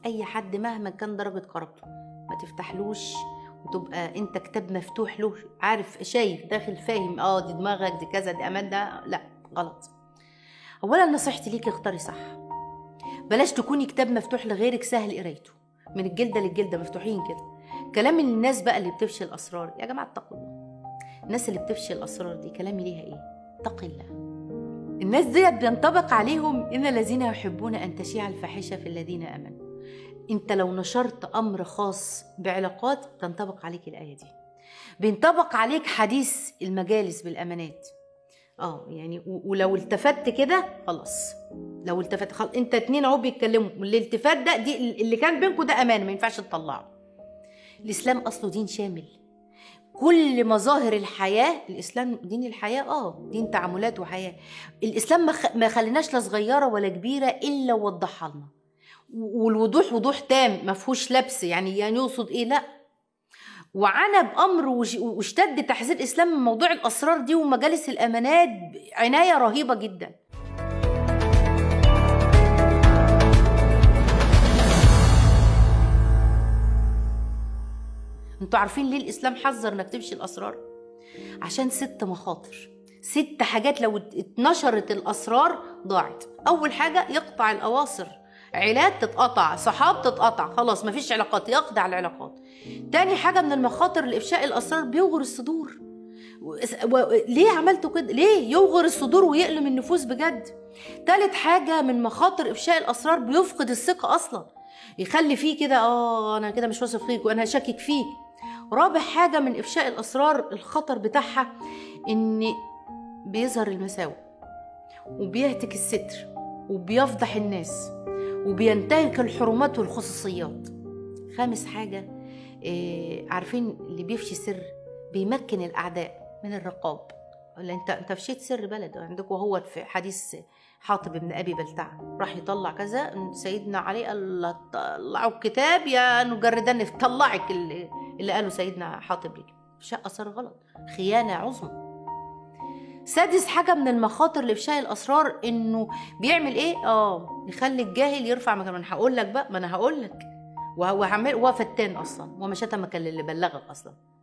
اي حد مهما كان درجه قرابته ما تفتحلوش وتبقى انت كتاب مفتوح له، عارف شايف داخل فاهم دي دماغك دي كذا دي امان، ده لا غلط. اولا نصيحتي ليكي اختاري صح، بلاش تكوني كتاب مفتوح لغيرك سهل قرايته، من الجلده للجلده مفتوحين كده. كلام الناس بقى اللي بتفشي الاسرار، يا جماعه اتقوا الله. الناس اللي بتفشي الاسرار دي كلامي ليها ايه؟ اتقي الله. الناس ديت بينطبق عليهم ان الذين يحبون ان تشيع الفاحشه في الذين امنوا. انت لو نشرت امر خاص بعلاقات تنطبق عليك الايه دي. بينطبق عليك حديث المجالس بالامانات. يعني ولو التفت كده خلاص، لو التفت خلاص انت اتنين اهو بيتكلموا، الالتفات ده دي اللي كان بينكم ده امان ما ينفعش تطلعه. الاسلام اصله دين شامل، كل مظاهر الحياه. الاسلام دين الحياه، دين تعاملات وحياه. الاسلام ما خليناش لا صغيره ولا كبيره الا ووضحها لنا، والوضوح وضوح تام ما فيهوش لبس. يعني يقصد ايه؟ لا، وعنى بامر واشتد تحذير الاسلام من موضوع الاسرار دي ومجالس الامانات عنايه رهيبه جدا. انتوا عارفين ليه الاسلام حذر انك تفشي الاسرار؟ عشان 6 مخاطر، 6 حاجات لو اتنشرت الاسرار ضاعت. اول حاجه يقطع الاواصر، عيلات تتقطع، صحاب تتقطع، خلاص مفيش علاقات، يقطع العلاقات. تاني حاجه من المخاطر لافشاء الاسرار بيوغر الصدور. ليه عملتوا كده؟ ليه يوغر الصدور ويألم النفوس بجد؟ تالت حاجه من مخاطر افشاء الاسرار بيفقد الثقه اصلا، يخلي فيه كده انا كده مش واثق فيك وانا شاكك فيك. رابع حاجه من افشاء الاسرار الخطر بتاعها ان بيظهر المساوئ وبيهتك الستر وبيفضح الناس وبينتهك الحرمات والخصوصيات. خامس حاجه عارفين اللي بيفشي سر بيمكن الاعداء من الرقاب. ولا انت فشيت سر بلد عندك، وهو في حديث حاطب بن ابي بلتع راح يطلع كذا، سيدنا علي قال طلعوا الكتاب يا نجردن طلعك اللي قاله سيدنا حاطب لك. افشاء اسرار غلط، خيانه عظمى. سادس حاجه من المخاطر لافشاء الاسرار انه بيعمل ايه؟ يخلي الجاهل يرفع مكان. ما انا هقول لك بقى، ما انا هقول لك، وهو فتان اصلا وما شتمك اللي بلغك اصلا.